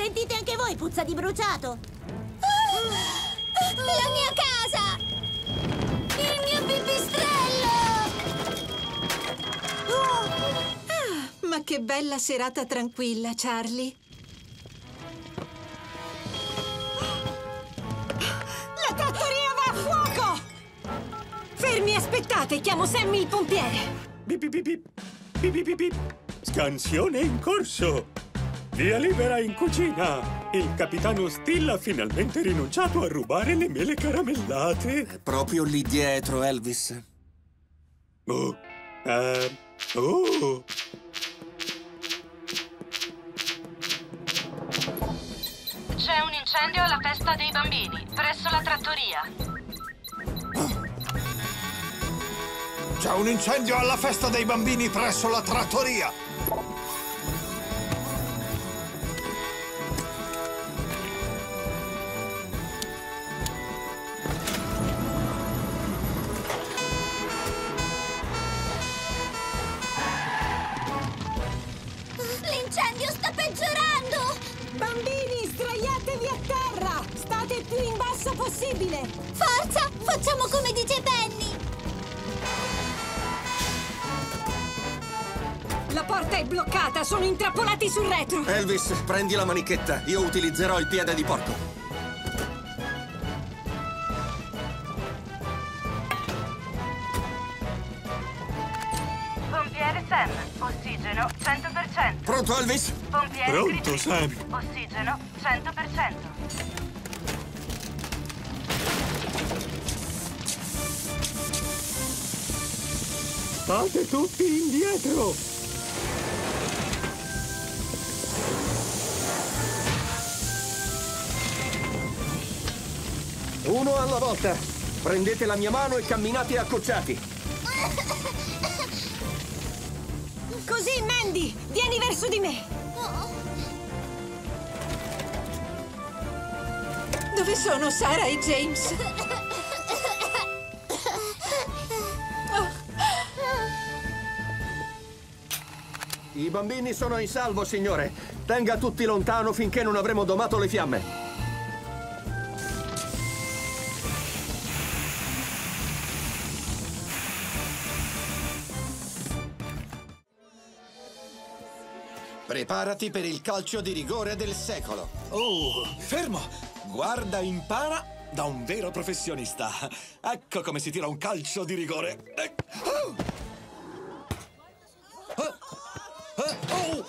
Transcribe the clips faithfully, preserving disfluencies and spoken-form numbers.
Sentite anche voi puzza di bruciato? Ah! La mia casa! Il mio pipistrello! Oh! Ah, ma che bella serata tranquilla, Charlie. La trattoria va a fuoco! Fermi, aspettate, chiamo Sammy il pompiere. Bip bip bip bip. Bip bip bip bip. Scansione in corso. Via libera in cucina. Il capitano Still ha finalmente rinunciato a rubare le mele caramellate. È proprio lì dietro, Elvis. Oh. Uh. Oh. C'è un incendio alla festa dei bambini, presso la trattoria. C'è un incendio alla festa dei bambini presso la trattoria. L'incendio sta peggiorando! Bambini, sdraiatevi a terra! State più in basso possibile! Forza! Facciamo come dice Penny! La porta è bloccata, sono intrappolati sul retro! Elvis, prendi la manichetta. Io utilizzerò il piede di porco. Pompiere Sam, ossigeno cento per cento. Pronto, Elvis? Pompiere Pronto, Griffith, Sam. ossigeno cento per cento. State tutti indietro. Uno alla volta. Prendete la mia mano e camminate accocciati. Così, Mandy, vieni verso di me! Dove sono Sarah e James? I bambini sono in salvo, signore. Tenga tutti lontano finché non avremo domato le fiamme. Preparati per il calcio di rigore del secolo. Oh, fermo! Guarda, impara da un vero professionista. Ecco come si tira un calcio di rigore. Eh, oh! Oh! Oh!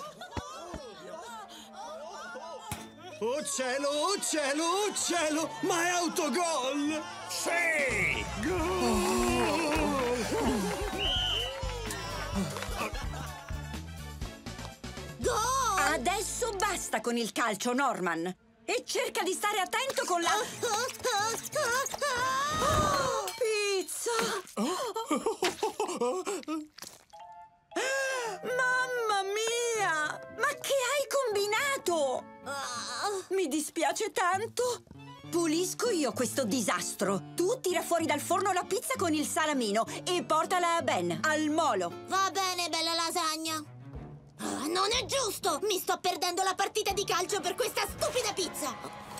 Oh cielo, oh cielo, oh cielo! Ma è autogol! Sì! Adesso basta con il calcio, Norman! E cerca di stare attento con la... Oh, pizza! Mamma mia! Ma che hai combinato? Mi dispiace tanto! Pulisco io questo disastro. Tu tira fuori dal forno la pizza con il salamino e portala a Ben, al molo. Va bene, bella lasagna. Ah, non è giusto! Mi sto perdendo la partita di calcio per questa stupida pizza!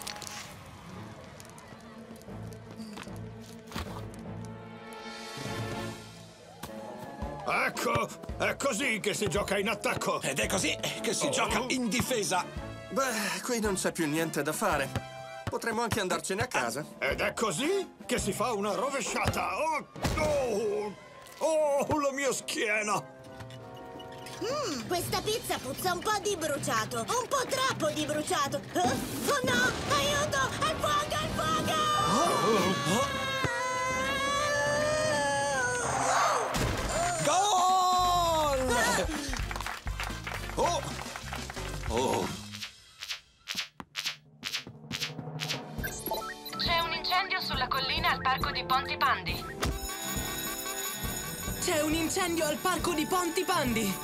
Ecco, è così che si gioca in attacco. Ed è così che si Oh. gioca in difesa. Beh, qui non c'è più niente da fare. Potremmo anche andarcene a casa. Ed è così che si fa una rovesciata. Oh, oh, oh la mia schiena. Mmm, questa pizza puzza un po' di bruciato. Un po' troppo di bruciato. Oh, oh no! Aiuto! Al fuoco! Al fuoco! Gol! Oh! Oh! C'è un incendio sulla collina al parco di Ponti Pandi. C'è un incendio al parco di Ponti Pandi!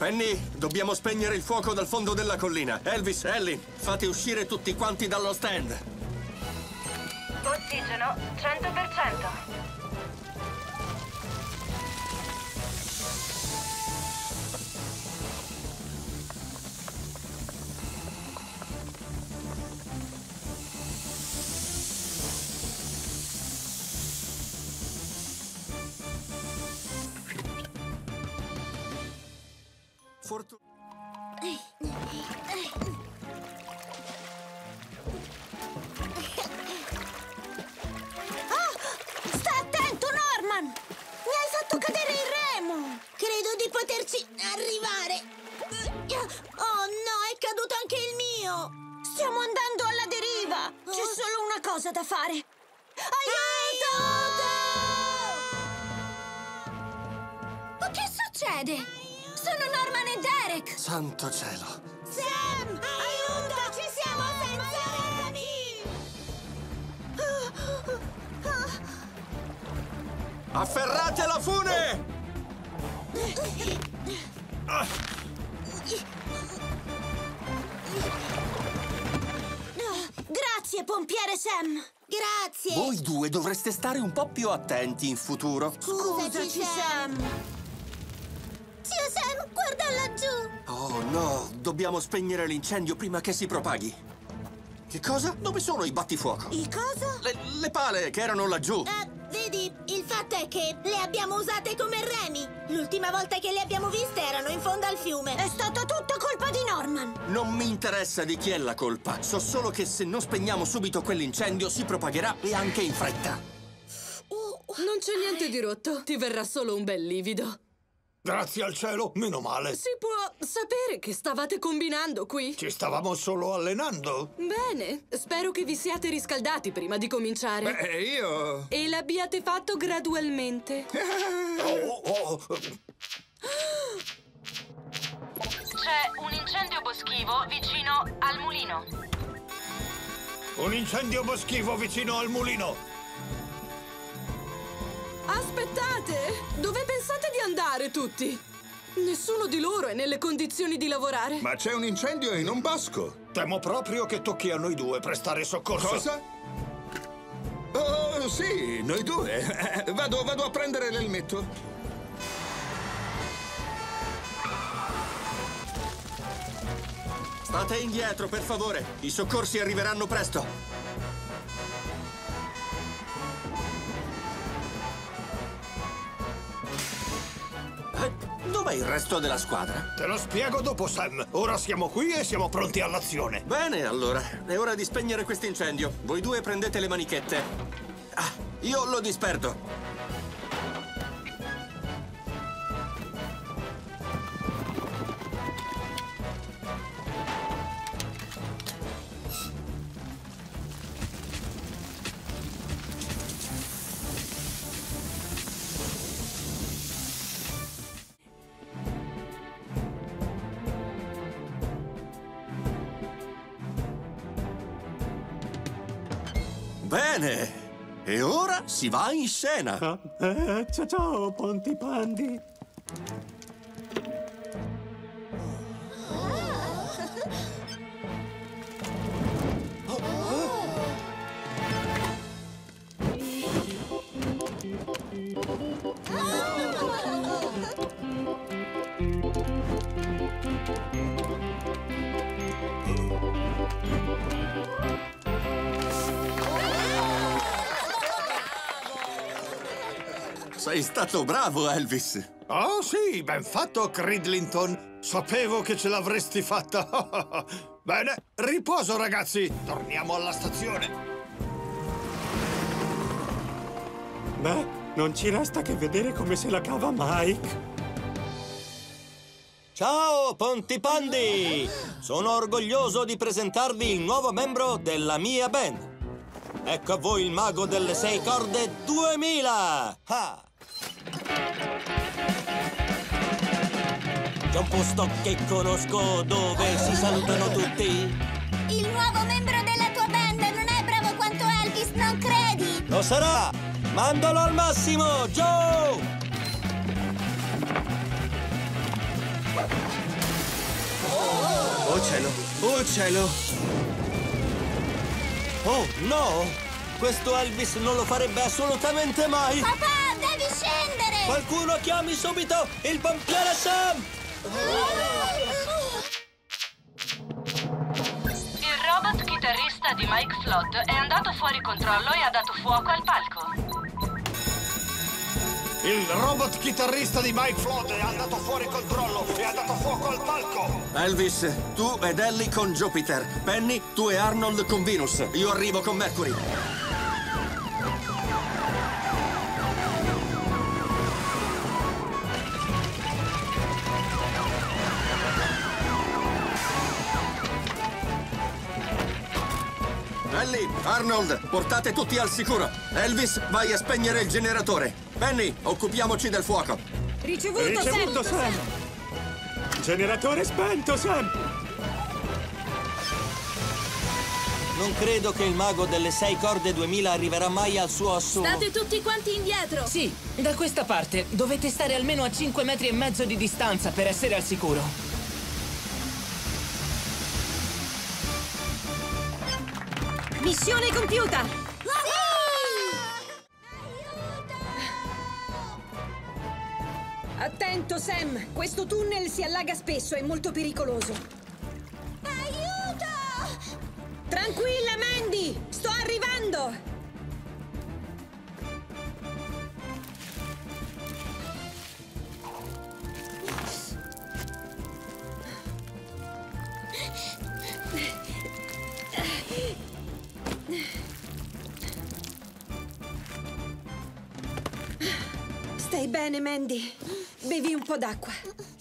Penny, dobbiamo spegnere il fuoco dal fondo della collina. Elvis, Ellie, fate uscire tutti quanti dallo stand. Ossigeno cento per cento. Fortu- Sta attento, Norman! Mi hai fatto cadere il remo! Credo di poterci arrivare. Oh no, è caduto anche il mio. Stiamo andando alla deriva! C'è solo una cosa da fare! Aiuto! Ma che succede? Sono Norman e Derek! Santo cielo! Sam, aiuto! Ci siamo senza remi! Afferrate la fune! Grazie, pompiere Sam! Grazie! Voi due dovreste stare un po' più attenti in futuro. Scusaci, Sam! Zio Sam, guarda laggiù! Oh no, dobbiamo spegnere l'incendio prima che si propaghi. Che cosa? Dove sono i battifuoco? I cosa? Le, le pale che erano laggiù. Eh, vedi, il fatto è che le abbiamo usate come remi. L'ultima volta che le abbiamo viste erano in fondo al fiume. È stata tutta colpa di Norman! Non mi interessa di chi è la colpa. So solo che se non spegniamo subito quell'incendio si propagherà e anche in fretta. Non c'è niente di rotto, ti verrà solo un bel livido. Grazie al cielo, meno male. Si può sapere che stavate combinando qui? Ci stavamo solo allenando. Bene, spero che vi siate riscaldati prima di cominciare. Beh, io... E l'abbiate fatto gradualmente. Oh, oh. C'è un incendio boschivo vicino al mulino. Un incendio boschivo vicino al mulino. Aspettate! Dove pensate di andare tutti? Nessuno di loro è nelle condizioni di lavorare. Ma c'è un incendio in un bosco. Temo proprio che tocchi a noi due prestare soccorso. Cosa? Oh, sì, noi due. Eh, vado, vado a prendere l'elmetto. State indietro, per favore. I soccorsi arriveranno presto. Dov'è il resto della squadra? Te lo spiego dopo, Sam. Ora siamo qui e siamo pronti all'azione. Bene, allora. È ora di spegnere questo incendio. Voi due prendete le manichette. Ah, io lo disperdo. Bene, e ora si va in scena. Ah, eh, ciao, ciao, Pontipandi. Sei stato bravo, Elvis. Oh sì, ben fatto, Cridlington. Sapevo che ce l'avresti fatta. Bene, riposo, ragazzi. Torniamo alla stazione. Beh, non ci resta che vedere come se la cava Mike. Ciao, Pontipandi! Sono orgoglioso di presentarvi il nuovo membro della mia band. Ecco a voi il mago delle sei corde duemila! Ah. C'è un posto che conosco dove si salutano tutti. Il nuovo membro della tua band non è bravo quanto Elvis, non credi? Lo sarà! Mandalo al massimo, Joe! Oh cielo, oh cielo! Oh, no! Questo Elvis non lo farebbe assolutamente mai! Papà, devi scendere! Qualcuno chiami subito il pompiere Sam! Il robot chitarrista di Mike Flood è andato fuori controllo e ha dato fuoco al palco. Il robot chitarrista di Mike Flood è andato fuori controllo e ha dato fuoco al palco! Elvis, tu ed Ellie con Jupiter. Penny, tu e Arnold con Venus. Io arrivo con Mercury. Ellie, Arnold, portate tutti al sicuro. Elvis, vai a spegnere il generatore. Penny, occupiamoci del fuoco. Ricevuto, Ricevuto, Sam. Sam! Generatore spento, Sam! Non credo che il mago delle sei corde duemila arriverà mai al suo assunto. State tutti quanti indietro! Sì, da questa parte. Dovete stare almeno a cinque metri e mezzo di distanza per essere al sicuro. Missione compiuta! Attento, Sam! Questo tunnel si allaga spesso, è molto pericoloso. Aiuto! Tranquilla, Mandy! Sto arrivando! Stai bene, Mandy? Bevi un po' d'acqua.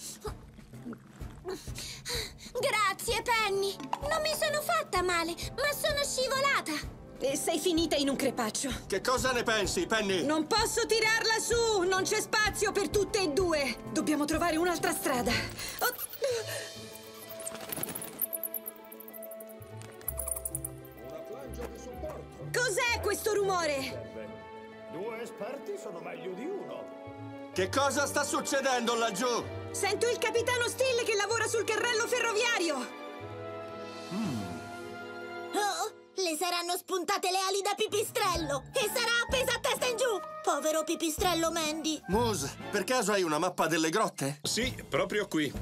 Grazie, Penny. Non mi sono fatta male, ma sono scivolata. E sei finita in un crepaccio. Che cosa ne pensi, Penny? Non posso tirarla su! Non c'è spazio per tutte e due! Dobbiamo trovare un'altra strada. Oh. Cos'è questo rumore? Due esperti sono meglio di uno. Che cosa sta succedendo laggiù? Sento il capitano Steele che lavora sul carrello ferroviario. Mm. Oh, le saranno spuntate le ali da Pipistrello e sarà appesa a testa in giù. Povero Pipistrello Mandy. Moose, per caso hai una mappa delle grotte? Sì, proprio qui.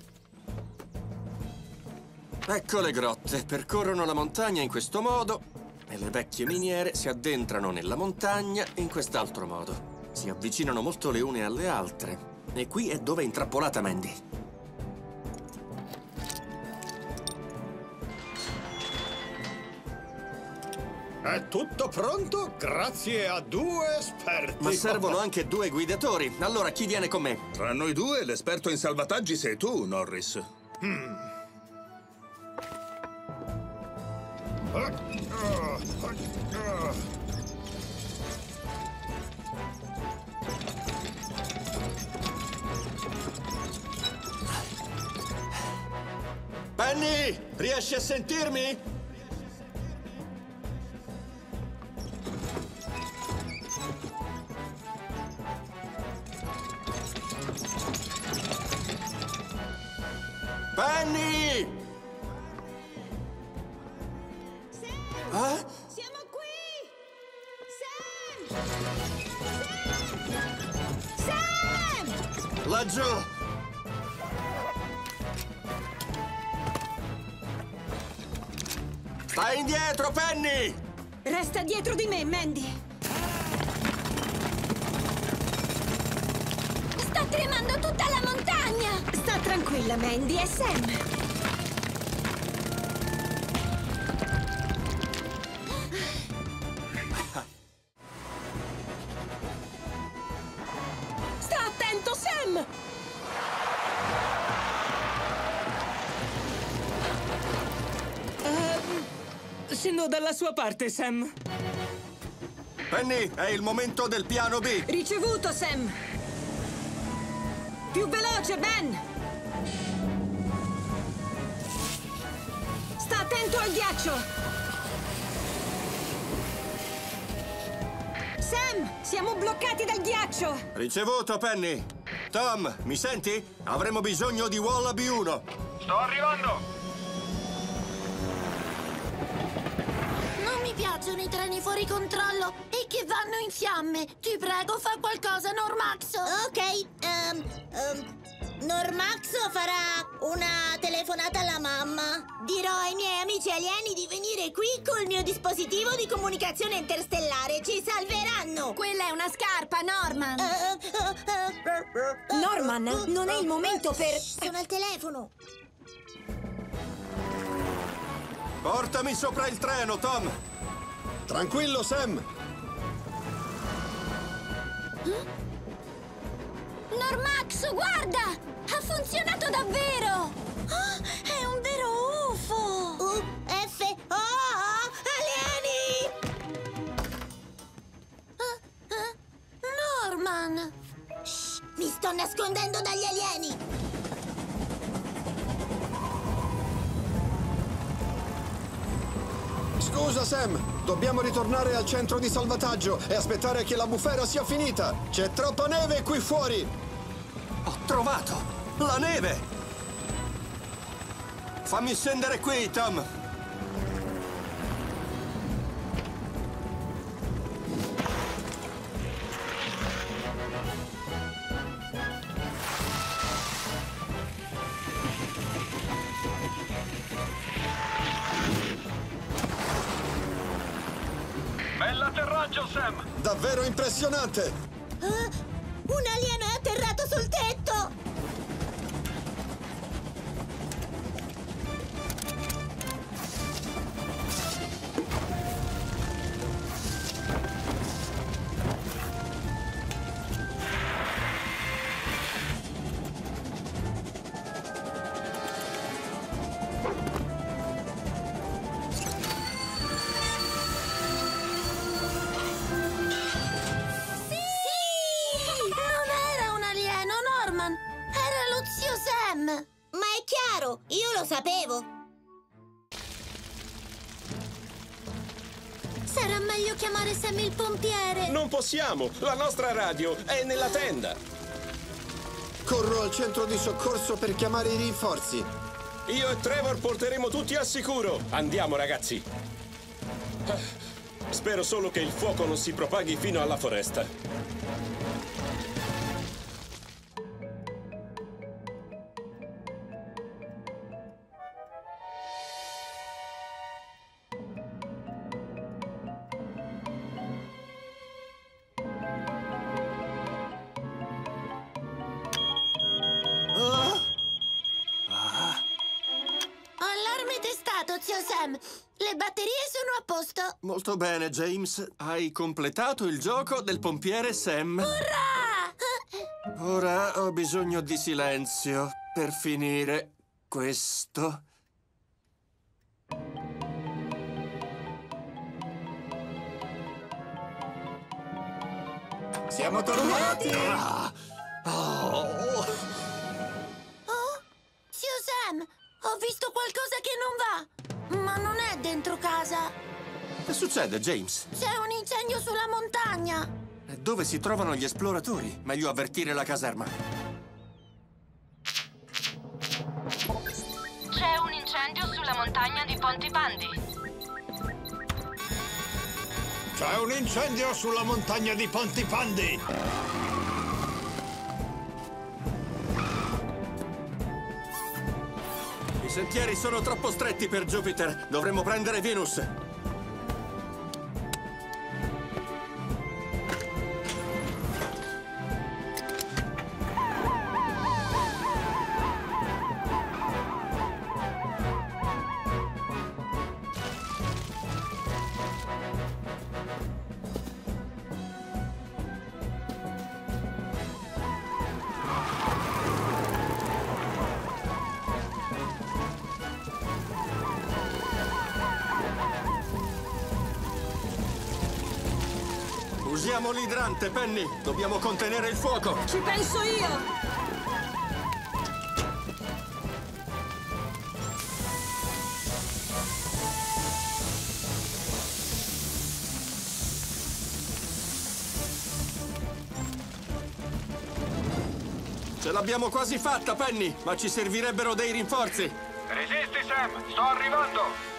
Ecco le grotte. Percorrono la montagna in questo modo e le vecchie miniere si addentrano nella montagna in quest'altro modo. Si avvicinano molto le une alle altre. E qui è dove è intrappolata Mandy. È tutto pronto grazie a due esperti. Ma servono anche due guidatori. Allora chi viene con me? Tra noi due l'esperto in salvataggi sei tu, Norris. Hmm. Penny, riesci a sentirmi? Penny! Sam! Eh? Siamo qui! Sam! Sam! Sam! Laggiù! Stai indietro, Penny! Resta dietro di me, Mandy! Sta tremando tutta la montagna! Sta tranquilla, Mandy, è Sam! Sta attento, Sam! Scendo dalla sua parte, Sam. Penny, è il momento del piano B. Ricevuto, Sam. Più veloce, Ben. Sta attento al ghiaccio. Sam, siamo bloccati dal ghiaccio. Ricevuto, Penny. Tom, mi senti? Avremo bisogno di Wallaby uno. Sto arrivando! Non mi piacciono i treni fuori controllo e che vanno in fiamme. Ti prego, fa qualcosa, Normax. Ok, um, um, Normax farà una telefonata alla mamma. Dirò ai miei amici alieni di venire qui col mio dispositivo di comunicazione interstellare. Ci salveranno. Quella è una scarpa, Norman. Uh, uh, uh, uh, Norman, non è il momento per... Sono al telefono. Portami sopra il treno, Tom. Tranquillo, Sam. Normax, guarda! Ha funzionato davvero! Oh, è un vero U F O! U F O! Alieni! Uh, uh, Norman! Shh, mi sto nascondendo dagli alieni! Scusa, Sam. Dobbiamo ritornare al centro di salvataggio e aspettare che la bufera sia finita. C'è troppa neve qui fuori. Ho trovato la neve! Fammi scendere qui, Tom. Bell'atterraggio, Sam! Davvero impressionante. Uh, un alieno è atterrato sul tetto! Ma è chiaro, io lo sapevo. Sarà meglio chiamare Sam il pompiere. Non possiamo, la nostra radio è nella tenda. Corro al centro di soccorso per chiamare i rinforzi. Io e Trevor porteremo tutti al sicuro. Andiamo, ragazzi. Spero solo che il fuoco non si propaghi fino alla foresta. Allarme testato, zio Sam. Le batterie sono a posto. Molto bene, James. Hai completato il gioco del pompiere Sam. Urrà! Ora ho bisogno di silenzio per finire questo. Siamo tornati! Ah. Oh. Oh, zio Sam, ho visto qualcosa che non va. Ma non è dentro casa. Che succede, James? C'è un incendio sulla montagna. E dove si trovano gli esploratori? Meglio avvertire la caserma. C'è un incendio sulla montagna di Pontipandi. C'è un incendio sulla montagna di Pontipandi. I sentieri sono troppo stretti per Jupiter. Dovremmo prendere Venus. Usiamo l'idrante, Penny! Dobbiamo contenere il fuoco! Ci penso io! Ce l'abbiamo quasi fatta, Penny, ma ci servirebbero dei rinforzi. Resisti, Sam, sto arrivando.